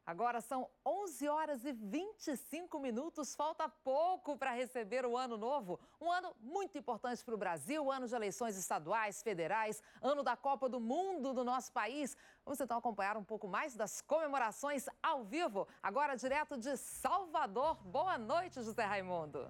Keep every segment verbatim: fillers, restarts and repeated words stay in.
Agora são onze horas e vinte e cinco minutos, falta pouco para receber o Ano Novo. Um ano muito importante para o Brasil, ano de eleições estaduais, federais, ano da Copa do Mundo do nosso país. Vamos então acompanhar um pouco mais das comemorações ao vivo, agora direto de Salvador. Boa noite, José Raimundo.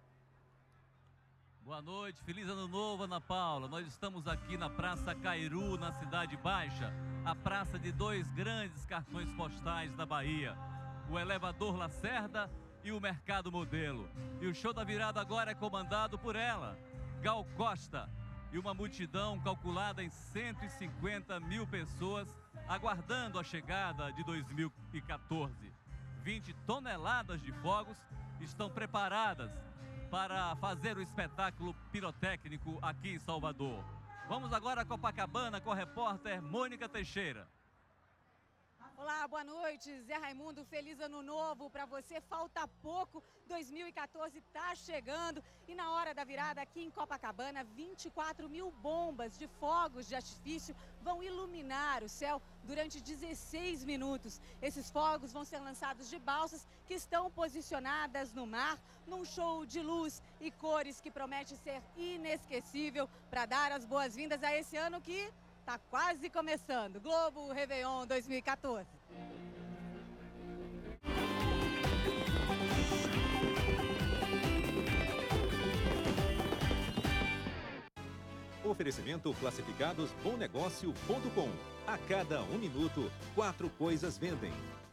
Boa noite, feliz ano novo, Ana Paula. Nós estamos aqui na Praça Cairu, na Cidade Baixa, a praça de dois grandes cartões postais da Bahia, o Elevador Lacerda e o Mercado Modelo. E o show da virada agora é comandado por ela, Gal Costa, e uma multidão calculada em cento e cinquenta mil pessoas aguardando a chegada de dois mil e quatorze. vinte toneladas de fogos estão preparadas para fazer o espetáculo pirotécnico aqui em Salvador. Vamos agora a Copacabana com a repórter Mônica Teixeira. Olá, boa noite, Zé Raimundo, feliz ano novo para você. Falta pouco, dois mil e quatorze está chegando e na hora da virada aqui em Copacabana, vinte e quatro mil bombas de fogos de artifício vão iluminar o céu durante dezesseis minutos. Esses fogos vão ser lançados de balsas que estão posicionadas no mar, num show de luz e cores que promete ser inesquecível para dar as boas-vindas a esse ano que está quase começando. Globo Réveillon dois mil e quatorze. Oferecimento classificados bom negócio ponto com. A cada um minuto, quatro coisas vendem.